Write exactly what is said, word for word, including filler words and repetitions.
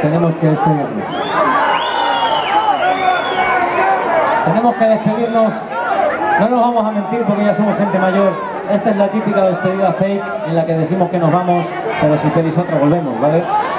tenemos que despedirnos. Tenemos que despedirnos, no nos vamos a mentir porque ya somos gente mayor. Esta es la típica despedida fake en la que decimos que nos vamos, pero si pedís otra volvemos, ¿vale?